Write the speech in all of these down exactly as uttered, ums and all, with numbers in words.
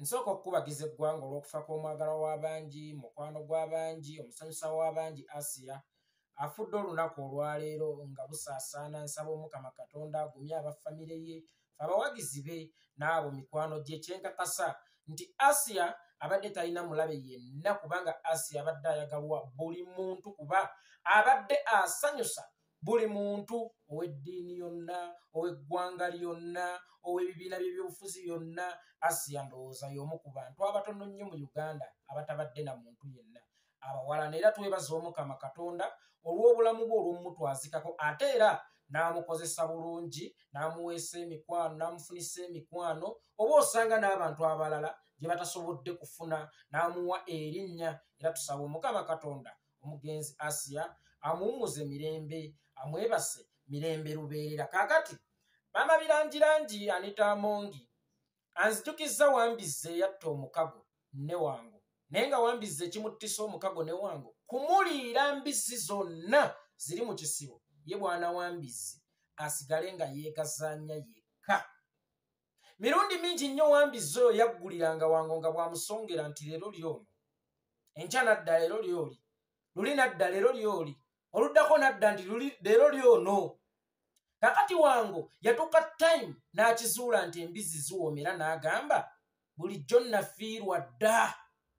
nsooka okukubagiza eggwanga olw'okufa kw'omwagala w'abangi, mukwano gw'abangi, omusanyusa w'abangi Asia afudde olunaku olwaleero nga busaasaana. Nsaba Omukama Katonda agumye abafamire ye, abawagizi be n'abo mikwano gye. Kyenkakasa nti Asia abadde talina mulabe yenna, kubanga Asia abadde ayagalwa buli muntu, kuba abadde asanyusa buli muntu, ow'eddiini yonna, ow'eggwanga lyonna, ow'ebibiina by'ebyobufuzi byonna. Asia ndowooza y'omu ku bantu abatono nnyo mu Uganda abatabadde na muntu yenna. Abawalana era twebaza Omukama Katonda olw'obulamu bwe olw'omutwazikako, ate era n'amukozesa bulungi, n'amuweesa emikwano, n'amufunisa emikwano, oba osanga n'abantu abalala gye batasobodde kufuna n'amuwa erinnya. Era tusaba Omukama Katonda omugenzi Asia amuwummuze mirembe, amwebase mirembe lubeerera. Kaakati bama birangirangi Anita Amongi anzijukiza Wambizze yatta omukago ne wangu, naye nga Wambizze ekimuttisa omukago ne wangu kumuliira mbizzi zonna ziri mu kisibo, ye bwana Wambizze asigale nga yeegazaanya yekka. Mirundi mingi nnyo Wambizze oyo yagguliranga wangu nga bwamusongera nti leero lyono, enkya nadda leero lyoli, luli nadda leero lyoli, oluddako nadda nti leero lyono. Kakati wangu yatuuka time n'akizuula nti embizzi ziwoomera, n'agamba bulijjo nafiirwa dda.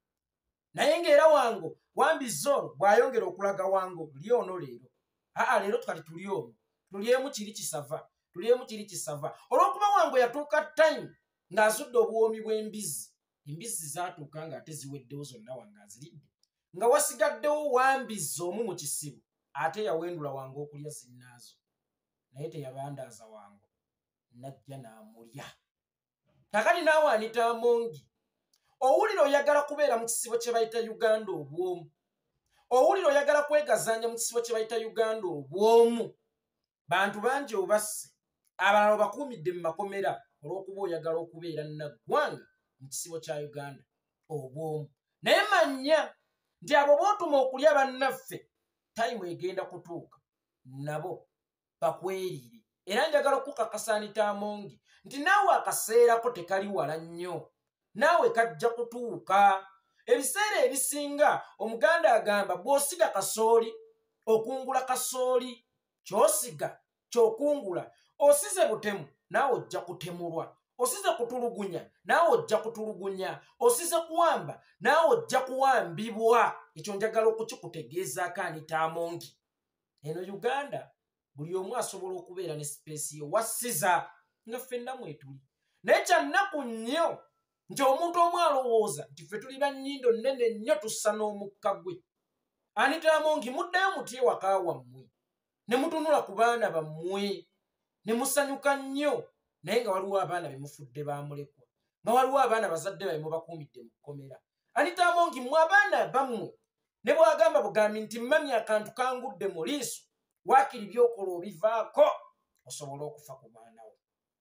Naye ng'era wangu Wambizze ono bw'ayongera okulaga wangu lyono leero, aa leero tukali tuli ono, tulyemu kiri kisava, tulyemu kiri kisava. Olw'okuba wangu yatuuka time ng'azudde obuwoomi bw'embizzi, embizzi zaatuuka ng'ate ziweddewo zonna wange aziridde, nga wasigaddewo Wambizze omu mu kisibo, ate yawendula wangu okulya zinnaazo, naye teyabandaaza wangu, najja n'amulya. Kakati naawe Anita Amongi, owulira oyagala kubeera mu kisibo kye bayita Uganda obwomu, owulira oyagala kwegazaanya mu kisibo kye bayita Uganda obwomu, bantu bangi obasse, abalala obakuumidde mu makomera olw'okuba oyagala okubeera naggwanga mu kisibo kya Uganda obwomu. Naye manya nti abo bootuma okulya bannaffe, time egenda kutuuka nabo bakweriire. Era njagala okukakasa Anita Amongi nti naawe akaseerako tekali wala nnyo, naawe kajja kutuuka. Ebiseera ebisinga Omuganda agamba bw'osiga kasooli okungula kasooli, ky'osiga ky'okungula. Osize butemu naawe ojja kutemulwa, osize kutulugunya naawe ojja kutulugunya, osize kuwamba naawe ojja kuwambibwa. Ekyo njagala okukikutegeezaako Anita Amongi. Eno Uganda buli omu asobola okubeera ne sipeesi ye wassiza nga ffenna mwetuli. Naye kya nnaku nnyo nti omuntu omu alowooza nti ffe tuli bannyindo nnene nnyo tussa n'omukka gwe. Anita Amongi muddayo mutye waka wammwe, ne mutunula ku baana bammwe, ne musanyuka nnyo, naye nga waliwo abaana be mufudde baamulekwa, nga waliwo abaana bazadde babe mubakuumidde mu kkomera. Anita Amongi mmwe abaana bammwe ne bwagamba bugambi nti mmami akantu kangudde mu liiso, waakiri byokola obivaako osobola okufa ku mwana wo.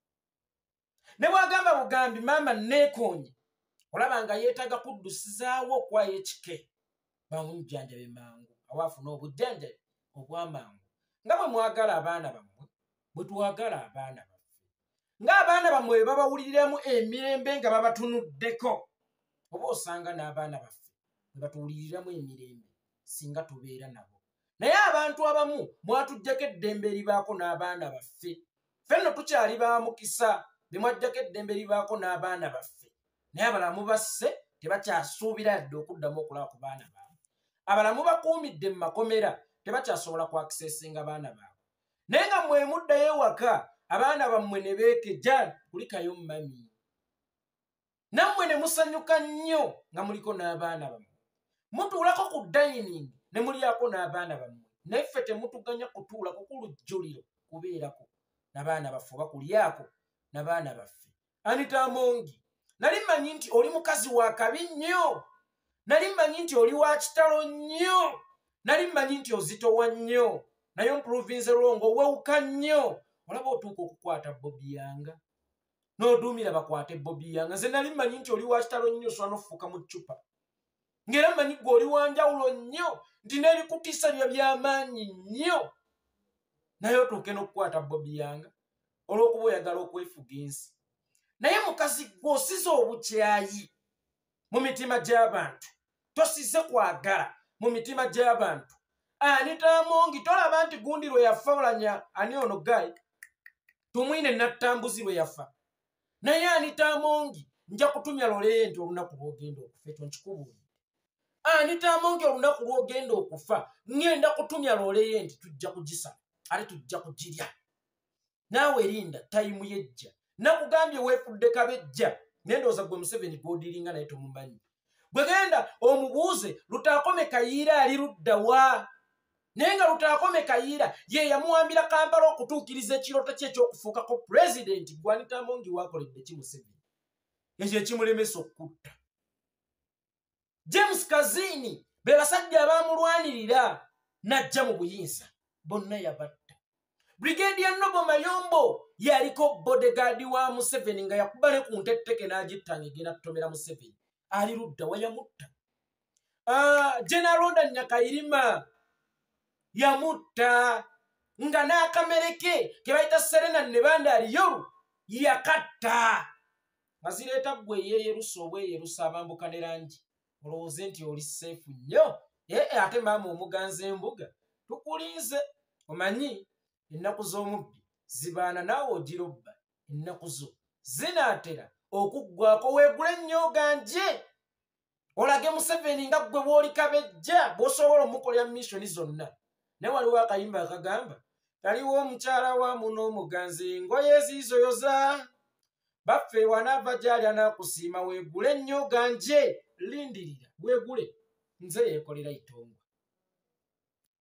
Ne bwagamba bugambi maama neekoonye, olaba nga yeetaaga kuddusizaawo okwayo ekike, bamujjanjabe mangu, awaafuna obujjanjabi obw'amangu. Nga bwe mwagala abaana bammwe, bwe twagala abaana baffe, ng'abaana bammwe bwe babawuliriramu emirembe nga babatunuddeko, oba osanga n'abaana baffe bwe batuwuliriramu emirembe singa tubeera nabo. Naye abantu abamu mwatuggyako eddembe eribaako n'abaana baffe. Ffe nno tukyali ba mukisa be mwaggyako eddembe eribaako n'abaana baffe, naye abalala mubasse tebakyasuubira yadde okuddamu okulaba ku baana baabwe. Abalala mubakuumidde mu makomera tebakyasobola kwakiseesinga baana baabwe. Naye nga mmwe muddayo ewaka abaana bammwe ne beekejja, kulikayo mami, nammwe ne musanyuka nnyo nga muliko n'abaana bammwe. Mutuulako ku dining ne mulyako n'abaana bammwe, naye ffe temutuganya kutuulako ku lujjuliro kubeerako n'abaana baffe oba kulyako n'abaana baffe. Anita Amongi, nali mmanyi nti oli mukazi wa kabi nnyo, nali mmanyi nti oli wa kitalo nnyo, nali mmanyi nti ozitowa nnyo, naye omprovince Rongo wewuka nnyo. Olaba otuuka okukwata Bobi yanga n'oduumira bakwate Bobi yanga. Nze nali mmanyi nti oli wa kitalo nnyo so n'ofuuka mu ccupa, ng'era mmanyi gwe oli wa njawulo nnyo, nti n'ebikutiisa byo by'amaanyi nnyo, naye otuuke n'okukwata Bobi yanga olw'okuba oyagala okwefuga ensi. Naye mukazi gwe osize obukyayi, mu mitima gy'abantu tosize kwagala mu mitima gy'abantu. Anita Amongi tolaba nti gundi lwe yafaulanya ani ono gayi tumwine nattambuzi lwe yafa. Naye Anita Amongi nja kutumya lole nti olunaku lw'ogenda okufa ekyo nkikubuulire. Anita Amongi olunaku lw'ogenda okufa ngenda kutumya lole nti tujja kugisala ate tujja kugirya. Naawe erinda tayimu yejja. Nakugambye weefudde kabejja nendooza gwe Museveni gw'odiringa naye tomumanyi. Bwe genda omubuuze Lutaakome Kayiira ali ludda wa? Naye nga Lutaakome Kayiira ye yamuwambira Kampala okutuukiriza ekirooto kye ekyokufuukako pulezidenti. Gwe Anita Amongi waakoledde ki Museveni? Ekyo ekimulemesa okutta. James Kazini be basajja abaamulwanirira n'ajja mu buyinza bonna yabatta. Brigadier Nobo Mayombo yaliko bodyguard wa Museveni nga yakuba ne ku ntetteke n'agittanga egenda kutomera Museveni. Ali ludda wa yamutta. Ah, General Ndanya Kayirima yamutta nga n'akamereke ke bayita Serena Nebanda aliyo yakatta. Mazireeta gwe yeyerusa obweyerusa abambuka ne langi. Olowooze nti oli seefu nnyo. Ee ate maama omuganza embuga tukulinze. Omanyi ennaku z'omubbi zibaana naawe ogirobba. Ennaku zo zinaatera okuggwako weegule ennyo ganje. Olage Museveni nga ggwe bw'oli kabejja bw'osobola omukolera missioni zonna. Ne waliwo akayimba akagamba taliwo omukyala wa muno omuganzi engoye eziizo yoza. Baffe wanaava gy'ali anaakusiima weegule ennyo ganje. Lindirira weegule. Nze Yekolera Itongwa.